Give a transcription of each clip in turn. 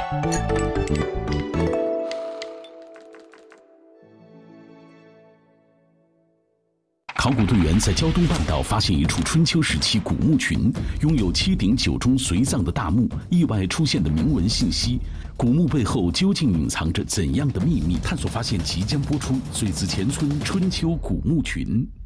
考古队员在胶东半岛发现一处春秋时期古墓群，拥有7顶9中随葬的大墓，意外出现的铭文信息。古墓背后究竟隐藏着怎样的秘密？探索发现即将播出《嘴子前村春秋古墓群》。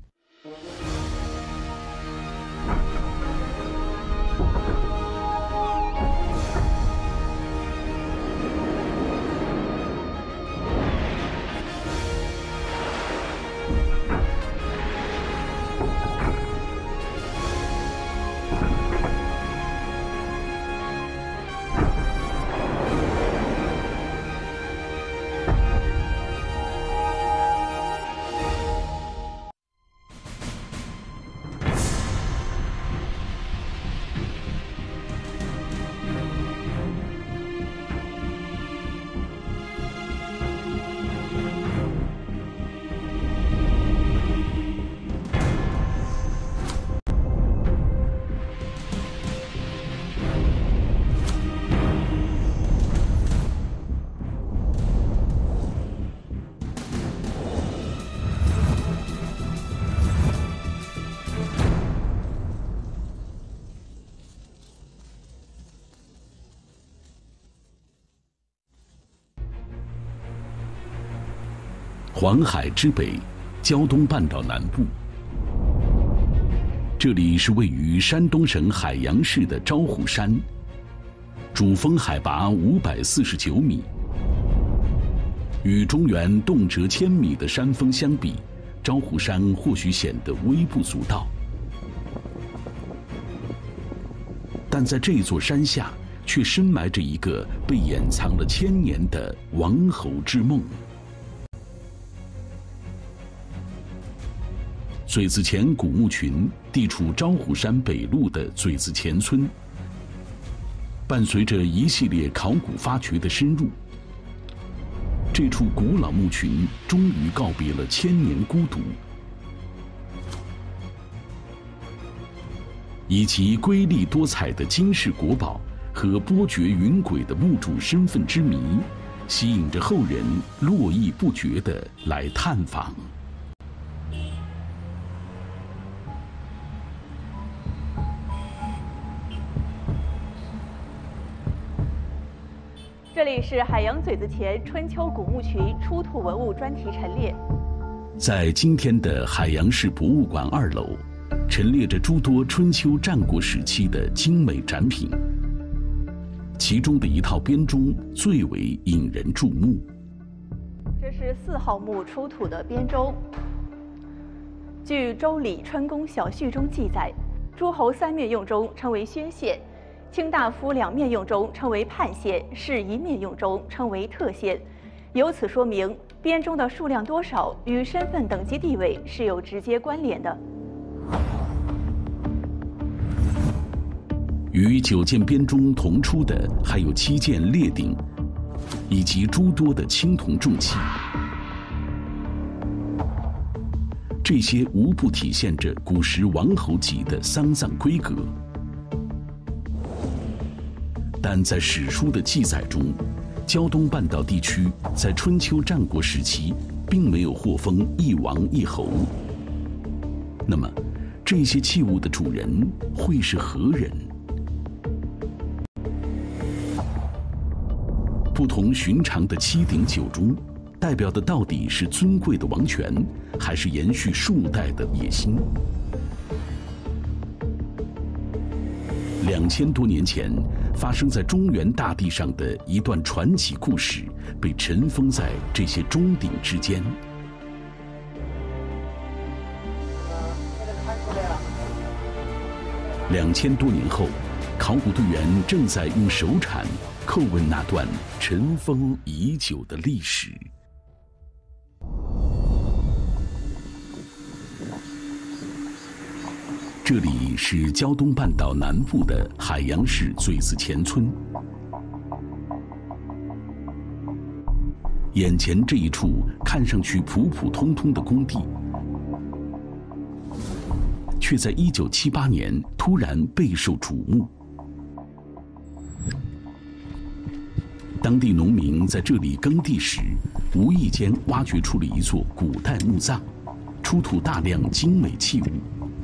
黄海之北，胶东半岛南部。这里是位于山东省海洋市的招虎山，主峰海拔549米。与中原动辄1000米的山峰相比，招虎山或许显得微不足道，但在这座山下，却深埋着一个被掩藏了1000年的王侯之梦。嘴子前古墓群地处招虎山北麓的嘴子前村，伴随着一系列考古发掘的深入，这处古老墓群终于告别了1000年孤独。以其瑰丽多彩的金饰国宝和波谲云诡的墓主身份之谜，吸引着后人络绎不绝地来探访。 这里是海洋嘴子前春秋古墓群出土文物专题陈列。 在今天的海洋市博物馆2楼，陈列着诸多春秋战国时期的精美展品，其中的一套编钟最为引人注目。 这是4号墓出土的编钟。据《周礼春宫小序》中记载，诸侯3面用钟称为宣献，卿大夫2面用钟称为判献，士1面用钟称为特献。由此说明，编钟的数量多少与身份等级地位是有直接关联的。 与9件编钟同出的还有7件列鼎，以及诸多的青铜重器，这些无不体现着古时王侯级的丧葬规格。但在史书的记载中，胶东半岛地区在春秋战国时期并没有获封一王一侯。那么，这些器物的主人会是何人？不同寻常的7鼎9钟，代表的到底是尊贵的王权，还是延续数代的野心？2000多年前发生在中原大地上的一段传奇故事，被尘封在这些钟鼎之间。2000多年后，考古队员正在用手铲叩问那段尘封已久的历史。这里是胶东半岛南部的海洋市嘴子前村。眼前这一处看上去普普通通的工地，却在1978年突然备受瞩目。 当地农民在这里耕地时，无意间挖掘出了一座古代墓葬，出土大量精美器物。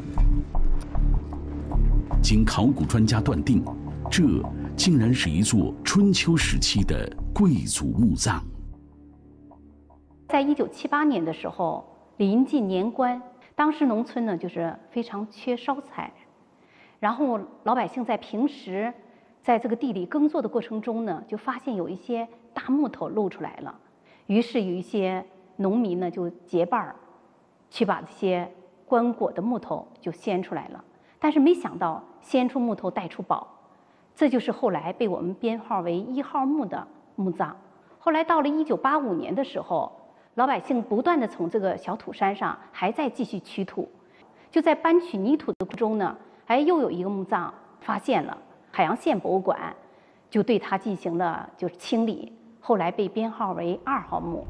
经考古专家断定，这竟然是一座春秋时期的贵族墓葬。 在1978年的时候，临近年关，当时农村呢就是非常缺烧柴，然后老百姓在平时在这个地里耕作的过程中呢，就发现有一些大木头露出来了，于是有一些农民呢就结伴儿去把这些棺椁的木头就掀出来了，但是没想到掀出木头带出宝，这就是后来被我们编号为1号墓的墓葬。后来到了1985年的时候，老百姓不断地从这个小土山上还在继续取土，就在搬取泥土的过程中呢，又有一个墓葬发现了，海洋县博物馆就对它进行了就是清理，后来被编号为2号墓。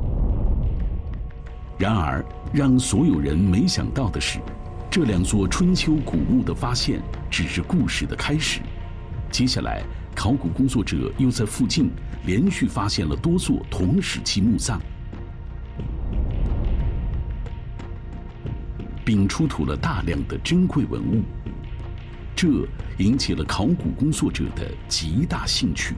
然而，让所有人没想到的是，这2座春秋古墓的发现只是故事的开始。接下来，考古工作者又在附近连续发现了多座同时期墓葬，并出土了大量的珍贵文物，这引起了考古工作者的极大兴趣。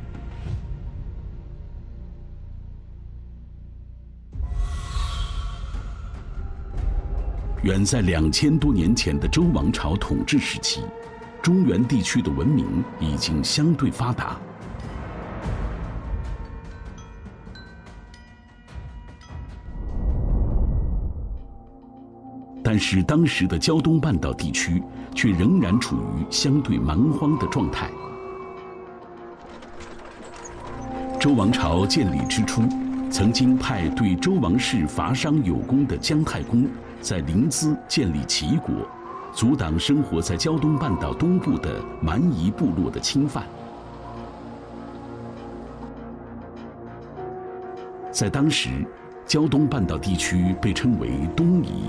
远在2000多年前的周王朝统治时期，中原地区的文明已经相对发达。但是当时的胶东半岛地区却仍然处于相对蛮荒的状态。周王朝建立之初，曾经派对周王室伐商有功的姜太公在临淄建立齐国，阻挡生活在胶东半岛东部的蛮夷部落的侵犯。在当时，胶东半岛地区被称为东夷。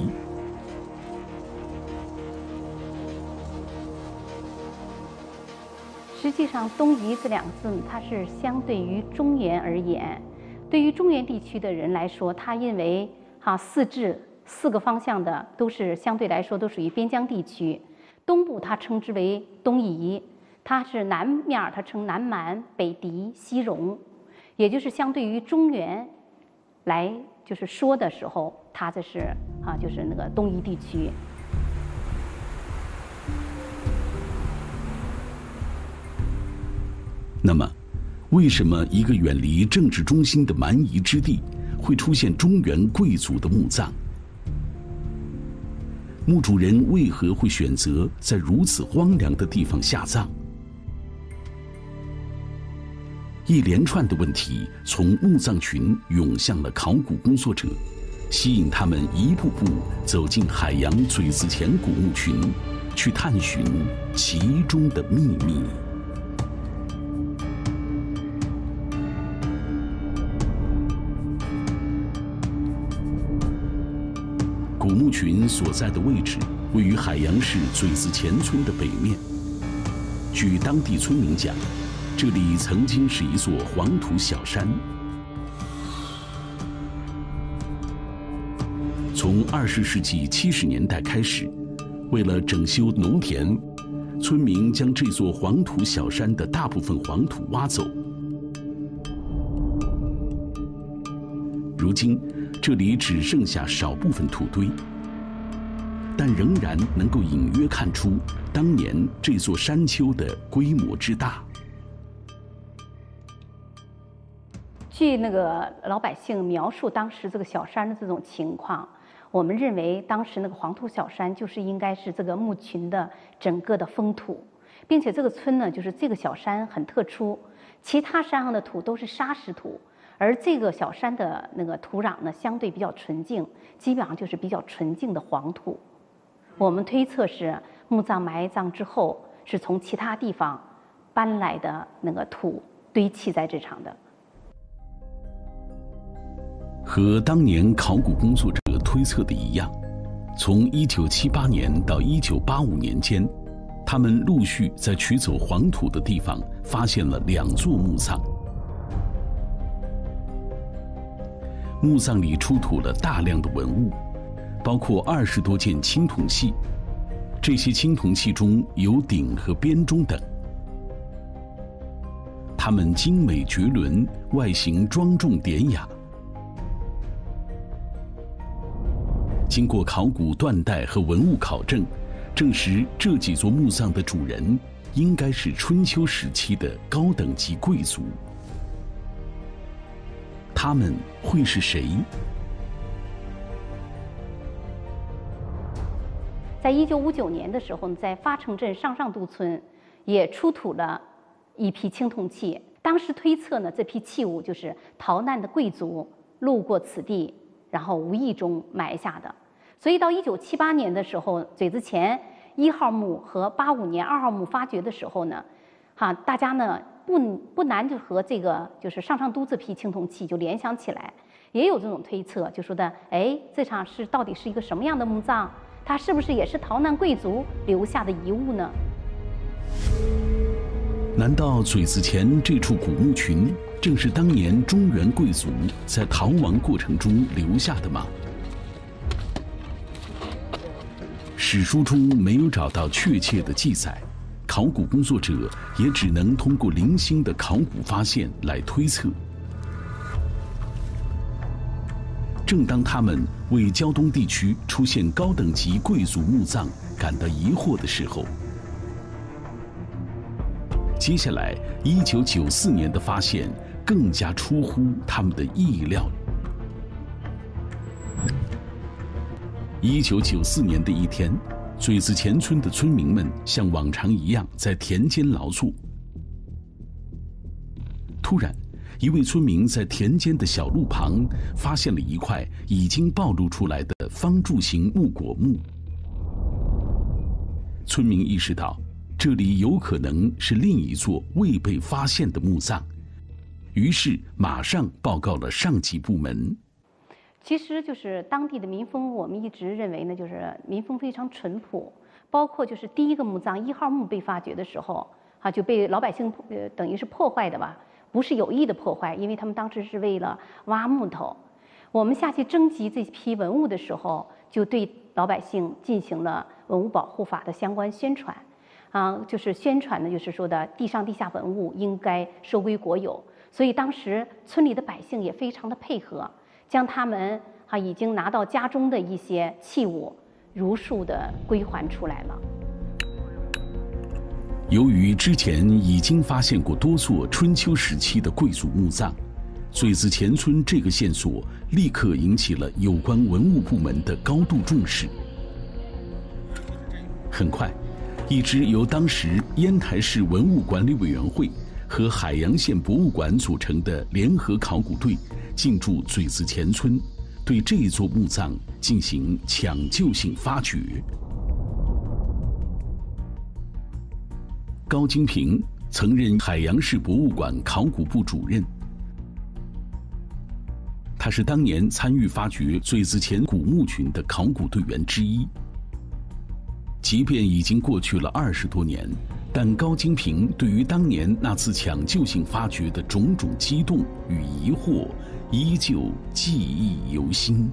实际上，东夷这2个字，它是相对于中原而言。对于中原地区的人来说，他认为4个方向的都是相对来说都属于边疆地区。东部它称之为东夷，它是南面它称南蛮、北狄、西戎，也就是相对于中原来就是说的时候，它这是就是那个东夷地区。 那么，为什么一个远离政治中心的蛮夷之地会出现中原贵族的墓葬？墓主人为何会选择在如此荒凉的地方下葬？一连串的问题从墓葬群涌向了考古工作者，吸引他们一步步走进海洋嘴子前古墓群，去探寻其中的秘密。古墓群所在的位置位于海洋市嘴子前村的北面。据当地村民讲，这里曾经是一座黄土小山。从20世纪70年代开始，为了整修农田，村民将这座黄土小山的大部分黄土挖走。如今，这里只剩下少部分土堆，但仍然能够隐约看出当年这座山丘的规模之大。 据那个老百姓描述当时这个小山的这种情况，我们认为当时那个黄土小山就是应该是这个墓群的整个的封土，并且这个村呢，就是这个小山很特殊，其他山上的土都是沙石土。而这个小山的那个土壤呢，相对比较纯净，基本上就是比较纯净的黄土。我们推测是墓葬埋葬之后，是从其他地方搬来的那个土堆砌在这场的。 和当年考古工作者推测的一样，从1978年到1985年间，他们陆续在取走黄土的地方发现了2座墓葬。 墓葬里出土了大量的文物，包括20多件青铜器。这些青铜器中有鼎和编钟等，它们精美绝伦，外形庄重典雅。经过考古断代和文物考证，证实这几座墓葬的主人应该是春秋时期的高等级贵族。他们会是谁？ 在1959年的时候，在发城镇上上渡村也出土了一批青铜器。当时推测呢，这批器物就是逃难的贵族路过此地，然后无意中埋下的。所以到1978年的时候，嘴子前1号墓和85年2号墓发掘的时候呢，大家呢不难就和这个就是上上都这批青铜器就联想起来，也有这种推测，就说的，这场到底是一个什么样的墓葬？它是不是也是逃难贵族留下的遗物呢？ 难道嘴子前这处古墓群正是当年中原贵族在逃亡过程中留下的吗？史书中没有找到确切的记载，考古工作者也只能通过零星的考古发现来推测。正当他们为胶东地区出现高等级贵族墓葬感到疑惑的时候，接下来1994年的发现更加出乎他们的意料。1994年的一天，嘴子前村的村民们像往常一样在田间劳作。突然，一位村民在田间的小路旁发现了一块已经暴露出来的方柱形木椁墓。村民意识到，这里有可能是另一座未被发现的墓葬，于是马上报告了上级部门。 其实就是当地的民风，我们一直认为呢，就是民风非常淳朴。包括就是第一个墓葬1号墓被发掘的时候，就被老百姓等于是破坏的吧，不是有意的破坏，因为他们当时是为了挖木头。我们下去征集这批文物的时候，就对老百姓进行了文物保护法的相关宣传。就是宣传呢，就是说的地上地下文物应该收归国有。所以当时村里的百姓也非常的配合，将他们已经拿到家中的一些器物如数的归还出来了。 由于之前已经发现过多座春秋时期的贵族墓葬，嘴子前村这个线索立刻引起了有关文物部门的高度重视。很快，一支由当时烟台市文物管理委员会和海洋县博物馆组成的联合考古队进驻嘴子前村，对这座墓葬进行抢救性发掘。高金平曾任海洋市博物馆考古部主任，他是当年参与发掘嘴子前古墓群的考古队员之一。即便已经过去了20多年，但高金平对于当年那次抢救性发掘的种种激动与疑惑，依旧记忆犹新。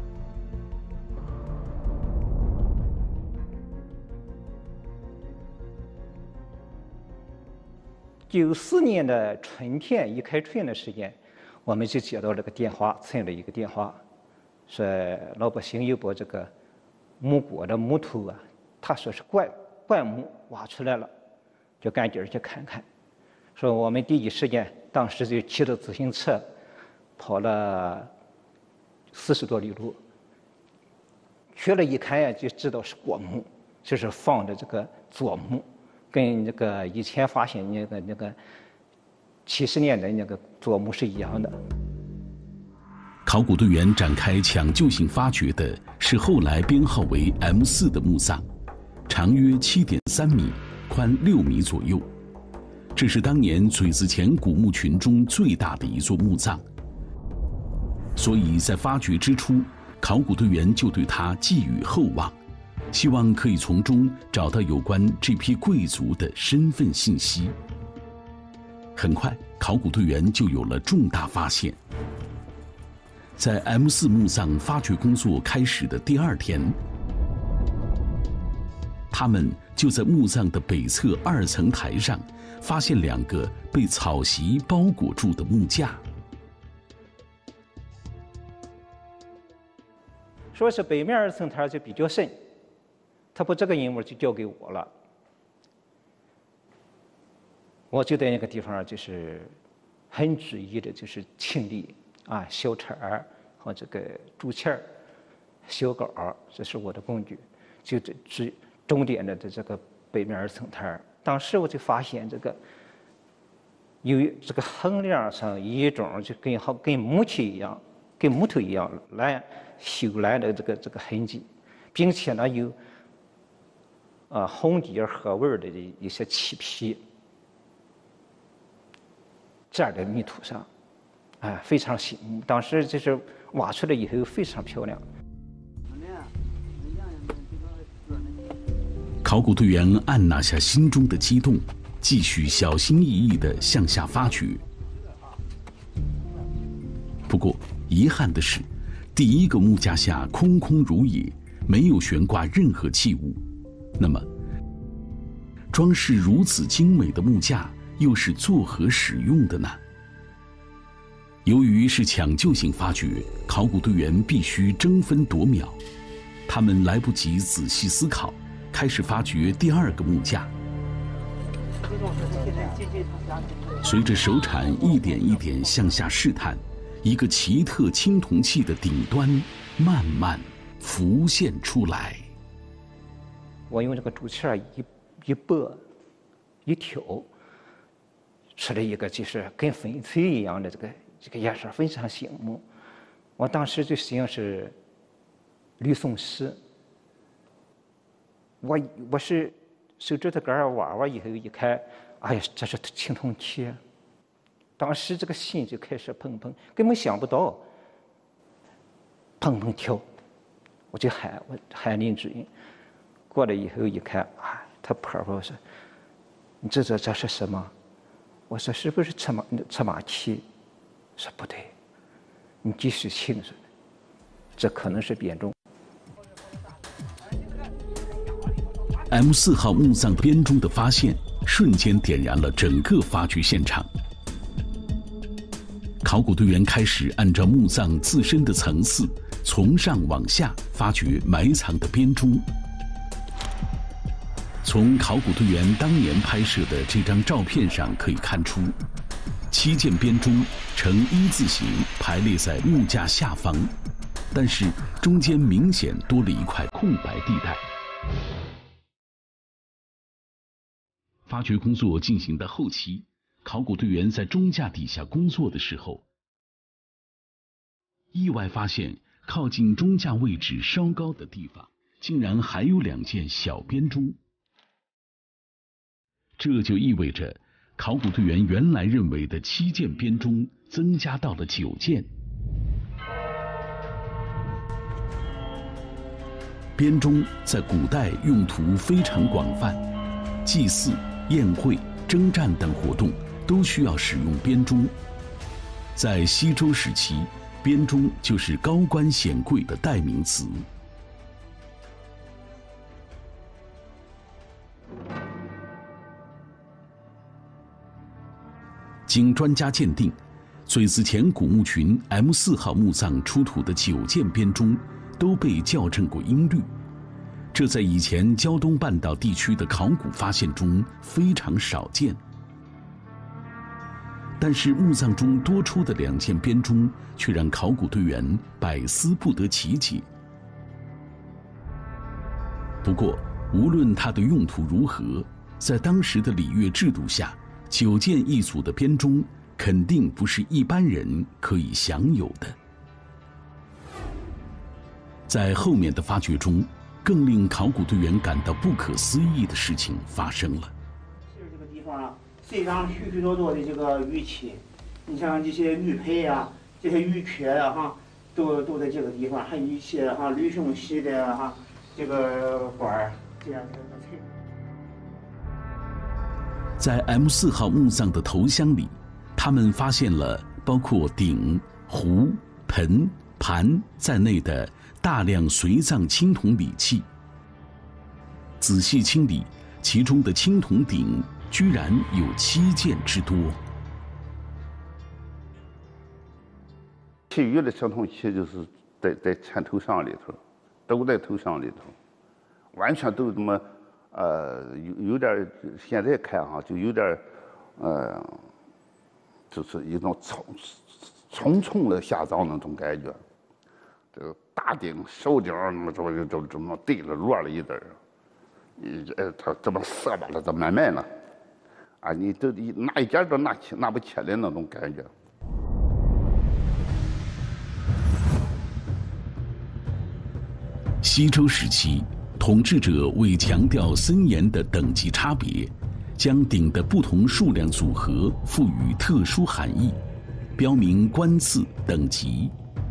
94年的春天，一开春的时间，我们就接到这个电话，村里一个电话，说老百姓有把这个木椁的木头啊，他说是灌木挖出来了，就赶紧去看看。说我们第一时间当时就骑着自行车跑了40多里路，去了一看呀，就知道是椁墓，就是放的这个柞木。跟那个以前发现那个70年代那个柞木是一样的。 考古队员展开抢救性发掘的是后来编号为 M4 的墓葬，长约7.3米，宽6米左右。这是当年嘴子前古墓群中最大的一座墓葬，所以在发掘之初，考古队员就对它寄予厚望，希望可以从中找到有关这批贵族的身份信息。很快，考古队员就有了重大发现。 在 M4 墓葬发掘工作开始的第2天，他们就在墓葬的北侧2层台上发现2个被草席包裹住的木架。 说是北面2层台就比较深，他把这个任务就交给我了。我就在那个地方就是很注意的，就是清理啊小铲儿和这个竹签儿、小镐，这是我的工具，就只重点的这个北面2层台。当时我就发现这个有这个横梁上一种就跟木器一样、跟木头一样来修来的这个痕迹，并且呢有红底褐纹的一些漆皮站在泥土上，非常醒目。当时就是挖出来以后非常漂亮。 考古队员按捺下心中的激动，继续小心翼翼地向下发掘。不过遗憾的是，第1个木架下空空如也，没有悬挂任何器物。那么，装饰如此精美的木架又是作何使用的呢？由于是抢救性发掘，考古队员必须争分夺秒，他们来不及仔细思考，开始发掘第2个木架。随着手铲一点一点向下试探，一个奇特青铜器的顶端慢慢浮现出来。 我用这个竹签一拨一挑，出来一个就是跟翡翠一样的这个颜色非常醒目。我当时就想是吕宋石。我是手指头盖挖以后一看，哎呀，这是青铜器。当时这个心就开始砰砰，根本想不到，砰砰跳，我喊林主任。过来以后一看，他婆婆说：“你这是什么？”我说：“是不是车马器？”说：“不对，你继续听说，这可能是编钟。” M4号墓葬编钟的发现，瞬间点燃了整个发掘现场。考古队员开始按照墓葬自身的层次，从上往下发掘埋藏的编钟。从考古队员当年拍摄的这张照片上可以看出，7件编钟呈1字形排列在木架下方，但是中间明显多了一块空白地带。发掘工作进行到后期，考古队员在钟架底下工作的时候，意外发现靠近钟架位置稍高的地方，竟然还有2件小编钟。这就意味着，考古队员原来认为的7件编钟增加到了9件。编钟在古代用途非常广泛，祭祀、宴会、征战等活动都需要使用编钟。在西周时期，编钟就是高官显贵的代名词。经专家鉴定，嘴子前古墓群 M4 号墓葬出土的9件编钟都被校正过音律，这在以前胶东半岛地区的考古发现中非常少见。但是墓葬中多出的2件编钟却让考古队员百思不得其解。不过，无论它的用途如何，在当时的礼乐制度下，9件一组的编钟肯定不是一般人可以享有的。在后面的发掘中，更令考古队员感到不可思议的事情发生了。 这个地方非常许许多多的这个玉器，你像这些玉佩呀、这些玉缺呀，都在这个地方，还有一些吕宋系的这个官儿这样的翠。 在 M4 号墓葬的头箱里，他们发现了包括鼎、壶、盆、 盘在内的大量随葬青铜礼器。仔细清理，其中的青铜鼎居然有7件之多。 其余的青铜器就是在前头上里头，都在头上里头，完全都这么有点现在看哈，就有点就是一种重重的下葬那种感觉。这个大鼎、小鼎这么对了摞了一点儿，它这么色巴了，这满满了，啊，你都拿一件都拿不起来那种感觉。 西周时期，统治者为强调森严的等级差别，将鼎的不同数量组合赋予特殊含义，标明官次等级。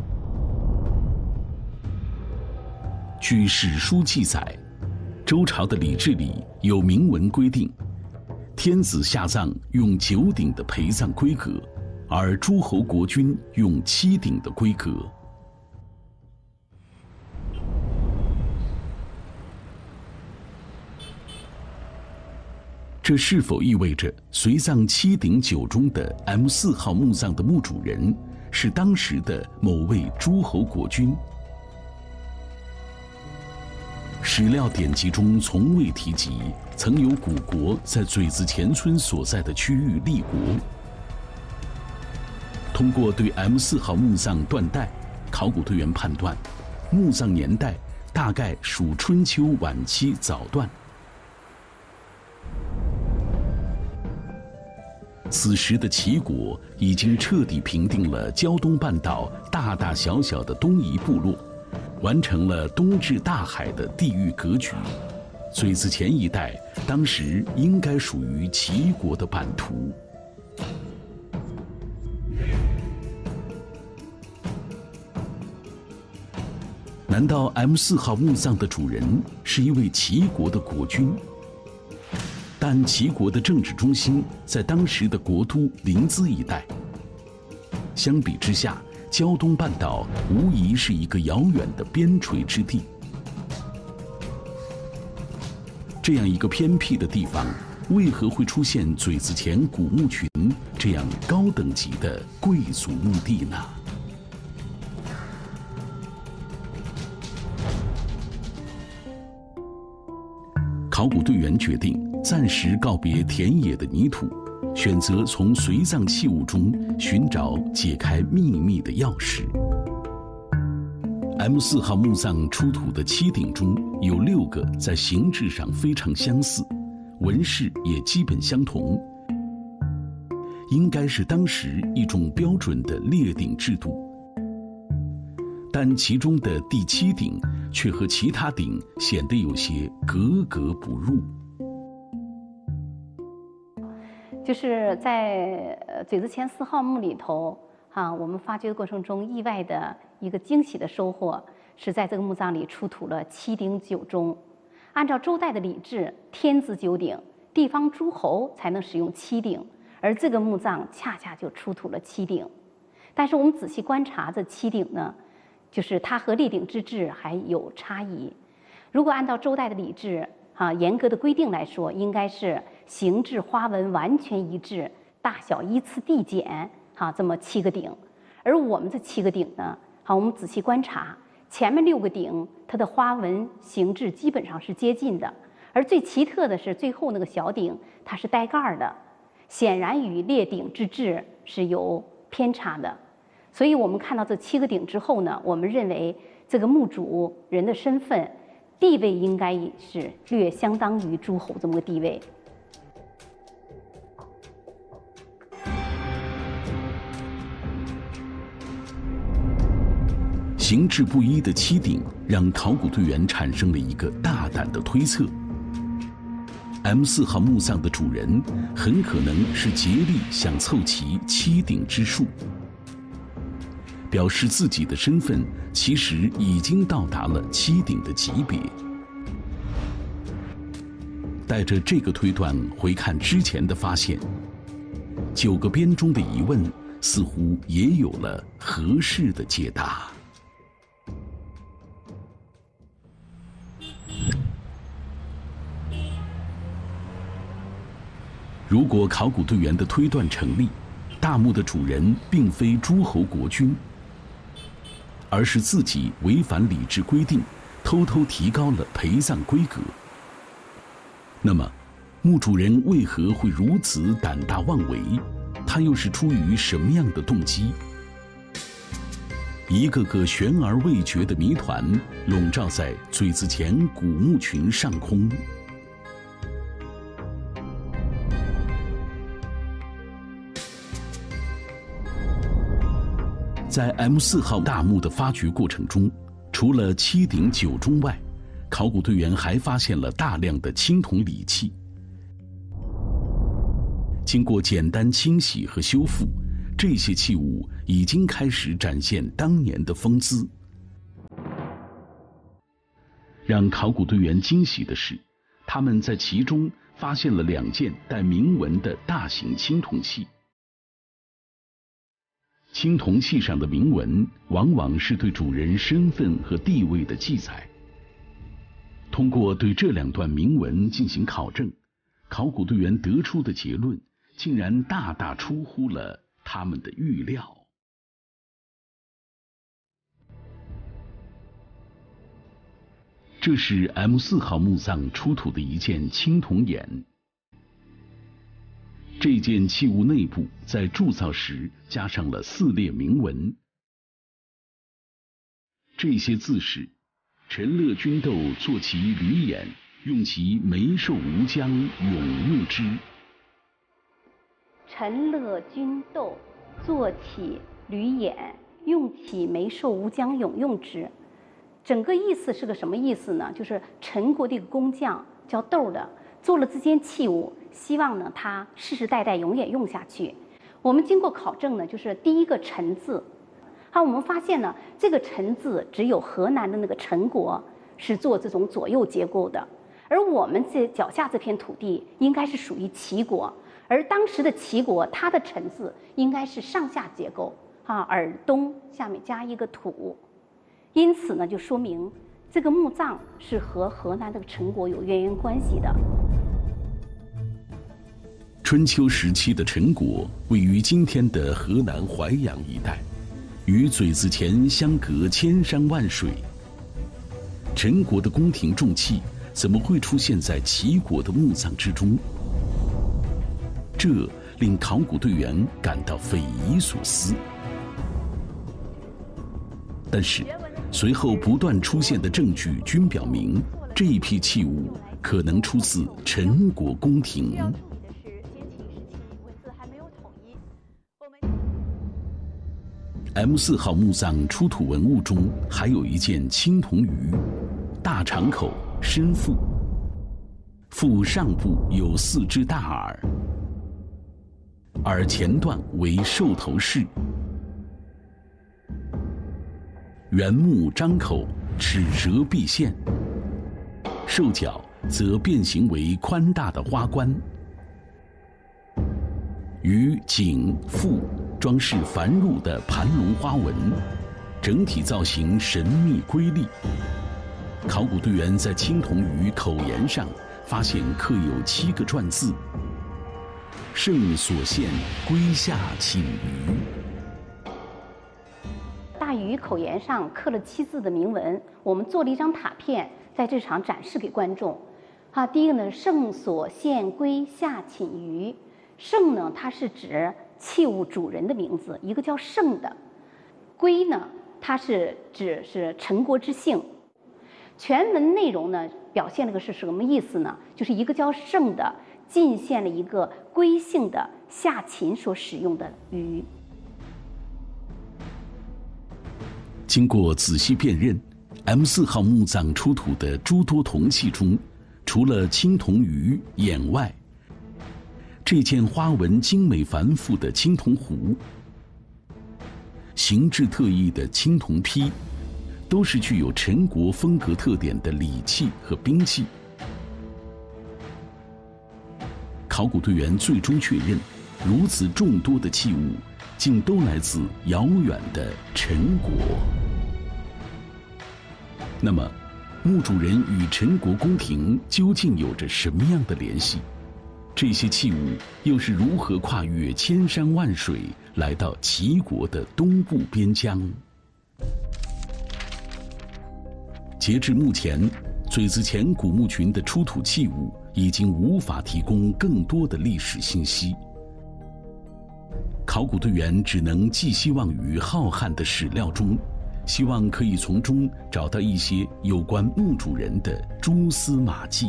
据史书记载，周朝的礼制里有明文规定，天子下葬用9鼎的陪葬规格，而诸侯国君用7鼎的规格。这是否意味着随葬7鼎9钟的 M4 号墓葬的墓主人是当时的某位诸侯国君？史料典籍中从未提及曾有古国在嘴子前村所在的区域立国。通过对 M4 号墓葬断代，考古队员判断，墓葬年代大概属春秋晚期早断。此时的齐国已经彻底平定了胶东半岛大大小小的东夷部落，完成了东至大海的地域格局。嘴子前一带当时应该属于齐国的版图。难道 M4 号墓葬的主人是一位齐国的国君？但齐国的政治中心在当时的国都临淄一带，相比之下，胶东半岛无疑是一个遥远的边陲之地。这样一个偏僻的地方，为何会出现嘴子前古墓群这样高等级的贵族墓地呢？考古队员决定暂时告别田野的泥土，选择从随葬器物中寻找解开秘密的钥匙。M4 号墓葬出土的7鼎中，有6个在形制上非常相似，纹饰也基本相同，应该是当时一种标准的列鼎制度。但其中的第7鼎却和其他鼎显得有些格格不入。 就是在嘴子前4号墓里头，我们发掘的过程中，意外的一个惊喜的收获是在这个墓葬里出土了7鼎9钟。按照周代的礼制，天子9鼎，地方诸侯才能使用7鼎，而这个墓葬恰恰就出土了7鼎。但是我们仔细观察这7鼎呢，就是它和列鼎之制还有差异。如果按照周代的礼制严格的规定来说，应该是形制花纹完全一致，大小依次递减这么7个鼎。而我们这7个鼎呢，我们仔细观察，前面6个鼎它的花纹形制基本上是接近的，而最奇特的是最后那个小鼎它是带盖的，显然与列鼎之制是有偏差的。所以我们看到这7个鼎之后呢，我们认为这个墓主人的身份地位应该是略相当于诸侯这么个地位。 形制不一的7鼎让考古队员产生了一个大胆的推测：M4号墓葬的主人很可能是竭力想凑齐7鼎之数，表示自己的身份其实已经到达了7鼎的级别。带着这个推断回看之前的发现，9个编钟的疑问似乎也有了合适的解答。 如果考古队员的推断成立，大墓的主人并非诸侯国君，而是自己违反礼制规定，偷偷提高了陪葬规格。那么，墓主人为何会如此胆大妄为？他又是出于什么样的动机？一个个悬而未决的谜团笼罩在嘴子前古墓群上空。在 M4 号大墓的发掘过程中，除了7鼎9钟外，考古队员还发现了大量的青铜礼器。经过简单清洗和修复，这些器物已经开始展现当年的风姿。让考古队员惊喜的是，他们在其中发现了2件带铭文的大型青铜器。青铜器上的铭文往往是对主人身份和地位的记载。通过对这2段铭文进行考证，考古队员得出的结论竟然大大出乎了他们的预料。这是 M4 号墓葬出土的一件青铜眼。这件器物内部在铸造时加上了4列铭文，这些字是：陈乐君斗坐其履眼，用其眉寿无疆永用之。 陈乐君斗坐起履眼，用其眉寿无疆永用之。整个意思是个什么意思呢？就是陈国的一个工匠叫窦的做了这件器物，希望呢他世世代代永远用下去。我们经过考证呢，就是第一个陈字，我们发现呢这个陈字只有河南的那个陈国是做这种左右结构的，而我们这脚下这片土地应该是属于齐国。而当时的齐国，它的陈字应该是上下结构，耳东下面加一个土，因此呢，就说明这个墓葬是和河南这个陈国有渊源关系的。 春秋时期的陈国位于今天的河南淮阳一带，与嘴子前相隔千山万水。陈国的宫廷重器怎么会出现在齐国的墓葬之中？这令考古队员感到匪夷所思。但是，随后不断出现的证据均表明，这一批器物可能出自陈国宫廷。M4 号墓葬出土文物中还有一件青铜鱼，大肠口，深腹，腹上部有4只大耳，耳前段为兽头饰，圆目张口，齿舌闭现，兽脚则变形为宽大的花冠，于颈腹装饰繁缛的盘龙花纹，整体造型神秘瑰丽。考古队员在青铜鱼口沿上发现刻有7个篆字：圣所献归下请鱼。 大鱼口沿上刻了7字的铭文，我们做了一张塔片，在这场展示给观众。第一个呢，圣所献归下请鱼。圣呢，它是指器物主人的名字，一个叫圣的。归呢，它是指是陈国之姓。全文内容呢，表现了个是什么意思呢？就是一个叫圣的进献了一个归姓的下秦所使用的鱼。 经过仔细辨认， M4 号墓葬出土的诸多铜器中，除了青铜鱼眼外，这件花纹精美繁复的青铜壶、形制特异的青铜坯，都是具有陈国风格特点的礼器和兵器。考古队员最终确认，如此众多的器物，竟都来自遥远的陈国。那么，墓主人与陈国宫廷究竟有着什么样的联系？ 这些器物又是如何跨越千山万水，来到齐国的东部边疆？截至目前，嘴子前古墓群的出土器物已经无法提供更多的历史信息。考古队员只能寄希望于浩瀚的史料中，希望可以从中找到一些有关墓主人的蛛丝马迹。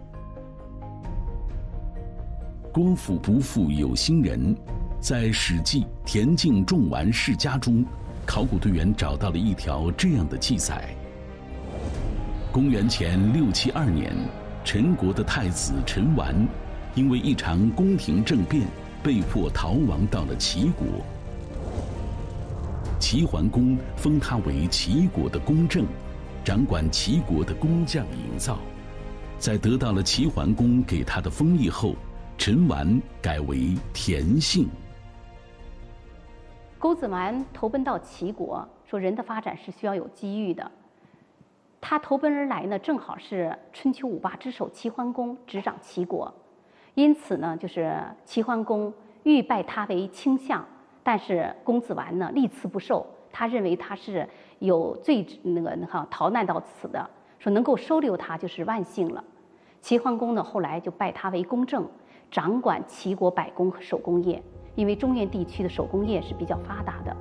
郭府不负有心人，在《史记·田径仲完世家》中，考古队员找到了一条这样的记载：公元前672年，陈国的太子陈完，因为一场宫廷政变，被迫逃亡到了齐国。齐桓公封他为齐国的公正，掌管齐国的工匠营造。在得到了齐桓公给他的封邑后，陈完改为田姓。 公子完投奔到齐国，说人的发展是需要有机遇的。他投奔而来呢，正好是春秋五霸之首齐桓公执掌齐国，因此呢，就是齐桓公欲拜他为卿相，但是公子完呢力辞不受，他认为他是有罪逃难到此的，说能够收留他就是万幸了。齐桓公呢后来就拜他为公正，掌管齐国百工和手工业，因为中原地区的手工业是比较发达的。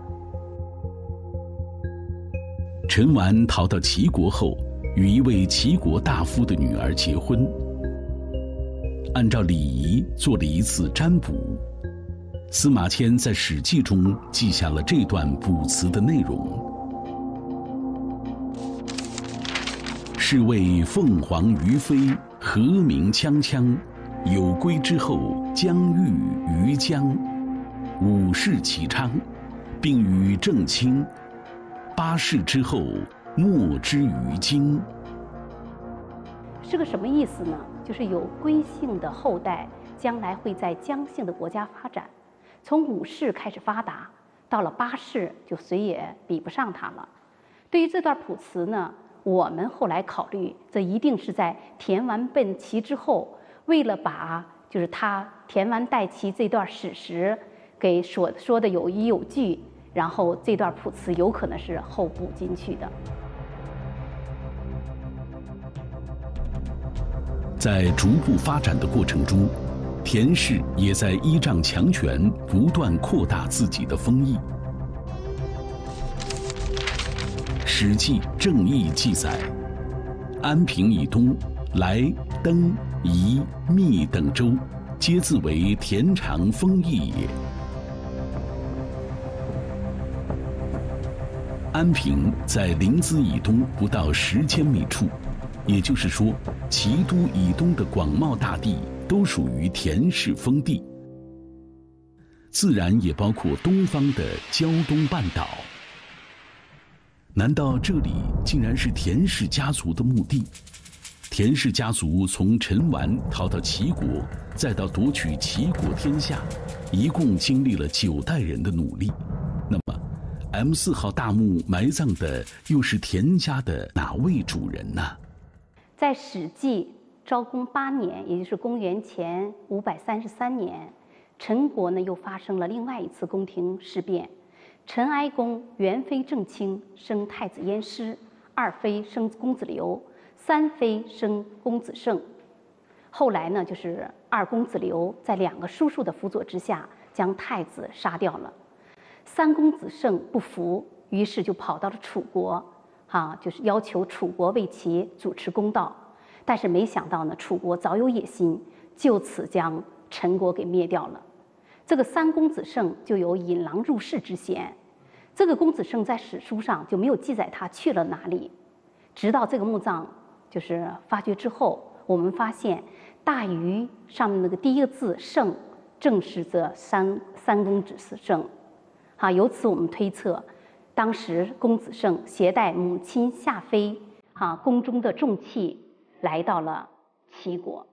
陈完逃到齐国后，与一位齐国大夫的女儿结婚，按照礼仪做了一次占卜。司马迁在《史记》中记下了这段卜辞的内容：是谓凤凰于飞，和鸣锵锵，有归之后，将遇于江，五世其昌，并与正卿。八世之后，莫之于今。 是个什么意思呢？就是有归姓的后代，将来会在姜姓的国家发展。从五世开始发达，到了八世就谁也比不上他了。对于这段卜辞呢，我们后来考虑，这一定是在田完奔齐之后，为了把就是他田完代齐这段史实给说的有依有据，然后这段卜辞有可能是后补进去的。 在逐步发展的过程中，田氏也在依仗强权，不断扩大自己的封邑。《史记·正义》记载，安平以东，莱、登、夷、密等州，皆自为田常封邑也。安平在临淄以东不到10千米处，也就是说，齐都以东的广袤大地都属于田氏封地，自然也包括东方的胶东半岛。难道这里竟然是田氏家族的墓地？田氏家族从陈完逃到齐国，再到夺取齐国天下，一共经历了9代人的努力。那么 M4号大墓埋葬的又是田家的哪位主人呢？ 在《史记·昭公8年，也就是公元前533年，陈国呢又发生了另外一次宫廷事变。陈哀公元妃正卿生太子燕师，二妃生公子刘，三妃生公子胜。后来呢，就是二公子刘在2个叔叔的辅佐之下，将太子杀掉了。三公子胜不服，于是就跑到了楚国，就是要求楚国为其主持公道。但是没想到呢，楚国早有野心，就此将陈国给灭掉了。这个三公子胜就有引狼入室之嫌。这个公子胜在史书上就没有记载他去了哪里，直到这个墓葬就是发掘之后，我们发现大鱼上面那个第一个字胜，正是这三公子胜。由此我们推测，当时公子胜携带母亲夏妃宫中的重器来到了齐国。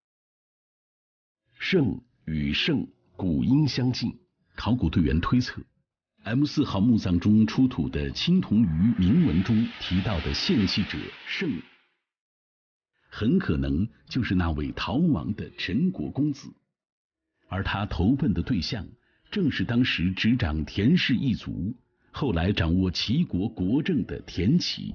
胜与胜古音相近，考古队员推测 M4号墓葬中出土的青铜鱼铭文中提到的献祭者胜， 很可能就是那位逃亡的陈国公子，而他投奔的对象正是当时执掌田氏一族，后来掌握齐国国政的田启。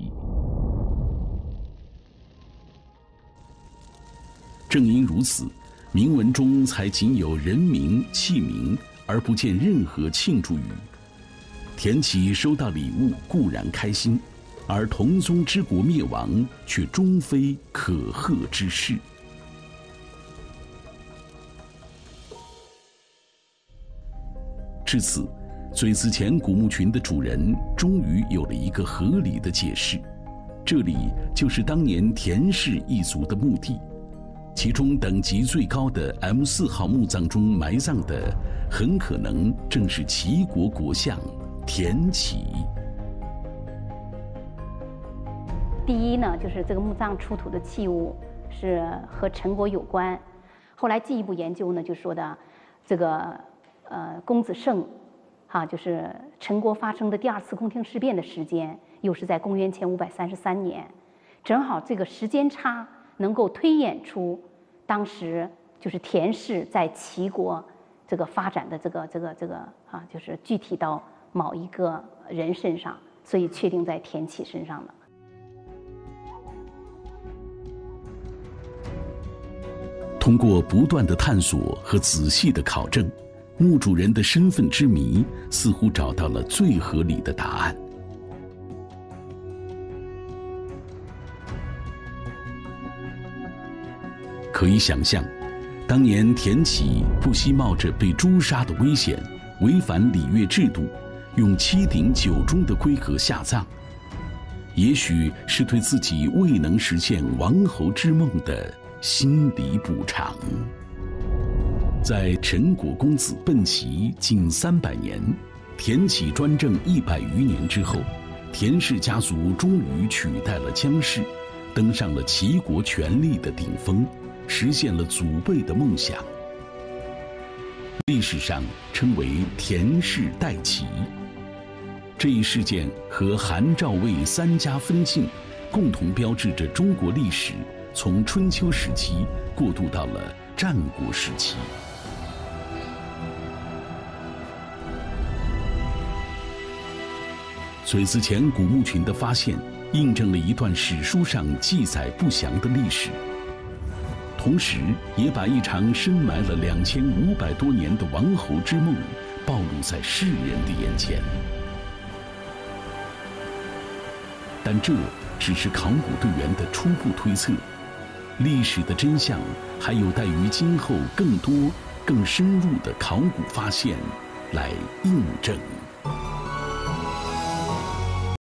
正因如此，铭文中才仅有人名器名，而不见任何庆祝语。田启收到礼物固然开心，而同宗之国灭亡却终非可贺之事。至此，嘴子前古墓群的主人终于有了一个合理的解释，这里就是当年田氏一族的墓地。其中等级最高的 M4 号墓葬中埋葬的，很可能正是齐国国相田启。 第一呢，就是这个墓葬出土的器物是和陈国有关。后来进一步研究呢，就说的这个公子胜，就是陈国发生的第2次宫廷事变的时间，又是在公元前533年，正好这个时间差能够推演出当时就是田氏在齐国这个发展的这个就是具体到某一个人身上，所以确定在田启身上了。 通过不断的探索和仔细的考证，墓主人的身份之谜似乎找到了最合理的答案。可以想象，当年田启不惜冒着被诛杀的危险，违反礼乐制度，用7鼎9钟的规格下葬，也许是对自己未能实现王侯之梦的心理补偿。在陈国公子奔齐近300年，田启专政100余年之后，田氏家族终于取代了姜氏，登上了齐国权力的顶峰，实现了祖辈的梦想。历史上称为田氏代齐。这一事件和韩赵魏3家分晋共同标志着中国历史从春秋时期过渡到了战国时期。嘴子前古墓群的发现，印证了一段史书上记载不详的历史，同时也把一场深埋了2500多年的王侯之梦暴露在世人的眼前。但这只是考古队员的初步推测，历史的真相还有待于今后更多、更深入的考古发现来印证。